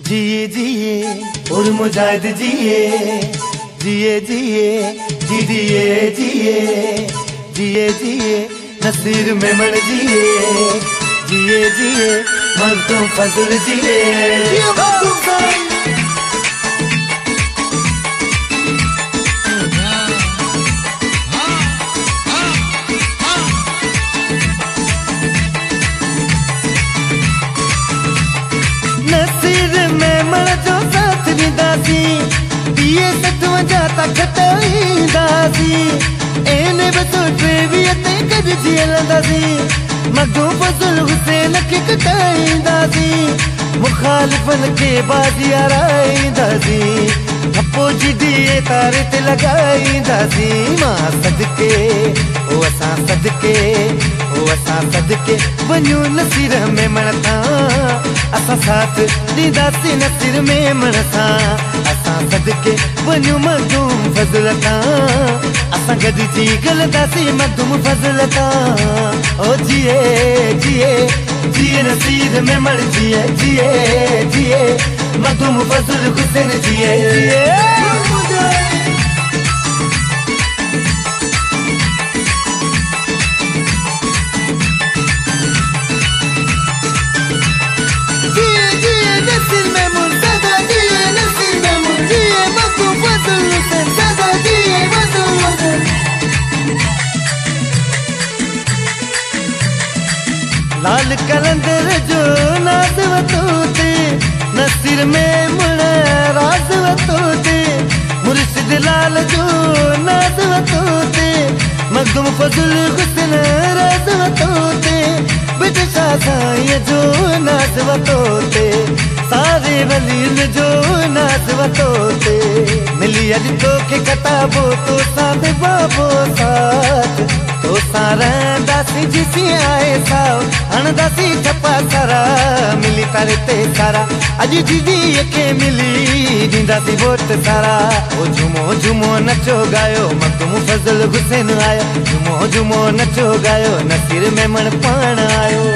जिए जिए और मुजाहिद जिए, जिए जिए जी दिए जिए, जिए जिए नसीर मेमन जिए, जिए जिए मखदूम फजल जिए। नसीर मेमन जो साथ ॾींदासी, दिए 57 तक खटाईंदासी, एने बसो 23 ते गॾिजी हलंदासी, मखदूम फजल हुसैन खे कटाईंदासी, मुखालिफ़न खे बाज़ी हाराईंदासी, थप्पो जी दिए तारे ते लॻाईंदासी। मां सदके ओ असां सदके, ओ असां सदके वञूं नसीर मेमन तां, असां साथ ॾींदासीं नसीर मेमन सां, असां सदके वञूं मखदूम फज़ल तां, असां गॾिजी हलंदासीं मखदूम फज़ल तां। ओ जिए जिए जिए नसीर मेमन जिए, जिए जिए मखदूम फज़ल हुसैन जिए, जिए लाल कलंदर जो नाज़ वतोते, नसीर मेमन राज़ वतोते, मुर्शिद लाल जो नाज़ वतोते, मखदूम फजल हुसैन राज़ वतोते, बेटे शाह साईं जो नाज़ वतोते, सारे वलीन जो नाज़ वतोते। मिली अॼु तोखे किताबो तो साथ बाबो साथ, तो सारा दासी जिसी आए साओ हणदासी ठप्पा सारा, मिली तारे ते सारा अॼु दीदी के मिली ॾींदासी वोट सारा। ओ झूमो झूमो नचो गायो मखदूम फजल हुसैन आयो, झूमो झूमो नचो गायो नसीर मेमन पाण आयो।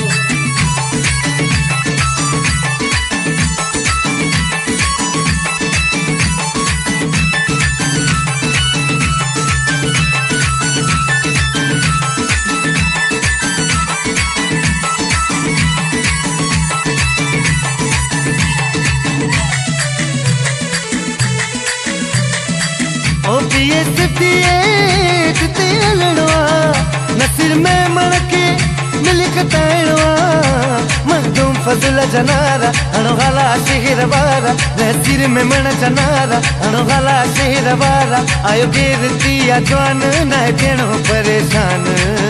नसीर मेमन के मिली कटाइणो आ, मखदूम फजल जनारा हणो हाला शहर वारा, नसीर मेमन जनारा हणो हाला शहर वारा, आयो गेर दिया जवान न थियणो परेशान।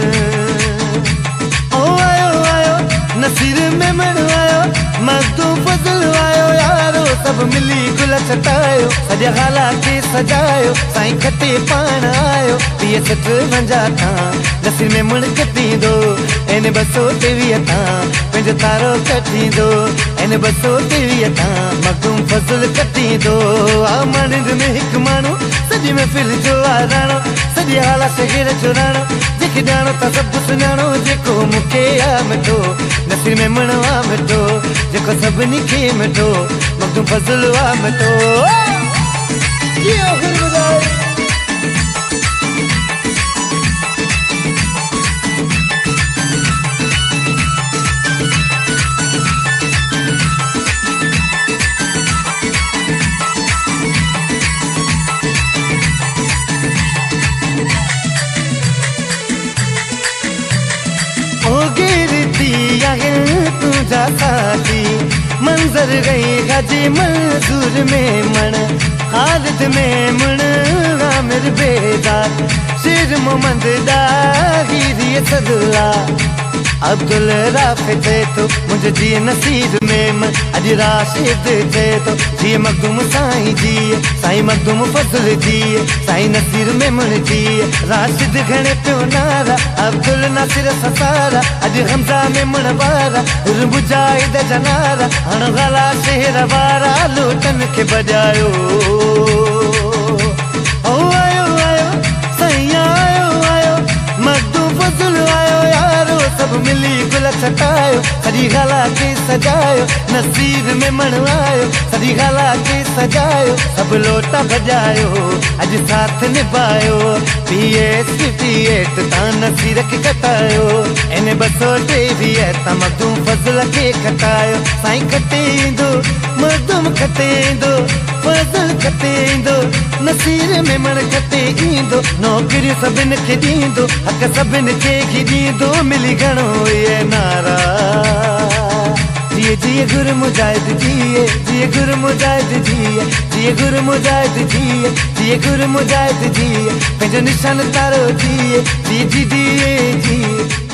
ओ आयो आयो नसीर मेमन आयो, मखदूम फजल आयो यारो, सब मिली गुल छटायो, सॼा हाला खे सजायो, साईं खटे पाण आयो, 53 तां नसीर मेमन कटींदो, एने 223 तां पंहिंजो तारो कटींदो, एने 223 तां मखदूम फजल कटींदो। आ माण्हुनि में हिकु माण्हू सॼी महफ़िल जो आराणो, सॼी हाला शहर जो राणो, जेके ॼाणो था सभु सुञाणो, जेको मूंखे आ मिठो नसीर मेमन आ मिठो, जेको सभिनी खे मिठो मखदूम फजल आ मिठो। तुझा साथी मंजर गई गाजी मंजूर मेमन, खालिद मेमन आमिर बेदार, शेर मोहम्मद दाहिरी सदुल्ला, अब्दुल राफि थे तो मुझे जिए नसीर मेमन, अॼु राशिद थे तो जिए मखदूम साईं जिए, साईं मखदूम फजल जिए, साईं नसीर मेमन जिए, राशिद घणे पियो नारा, अब्दुल नासिर ससारा, अॼु हमज़ा मेमन वारा, मुजाहिद जनारा, हण हाला शहर वारा, लोटन खे बजायो। ओ आयो आयो साईं आयो आयो, मखदूम फजल आयो यारो, सब सब मिली गुल छटायो सॼी ॻाल्हि के सजायो नसीब में मणवायो सॼी ॻाल्हि के सजायो सब लोटा बजायो अॼु साथ निभायो PS 58 तां नसीर खे कटायो इन 223 तां मखदूम फज़ल खे खटायो साईं खटे ईंदो मखदूम खटे ईंदो फज़ल खटे ईंदो नसीर में मण खटे ईंदो नौकरी सभिनि खे ॾींदो हक़ सभिनि खे ॾींदो मिली घणो ये नारा जिए जिए गुरु मुजाहिद जिए जिए गुरु मुजाहिद जिए जिए गुरु मुजाहिद जिए जिए गुरु मुजाहिद जिए पंहिंजो निशान तारो जिए जी जी जिए जिए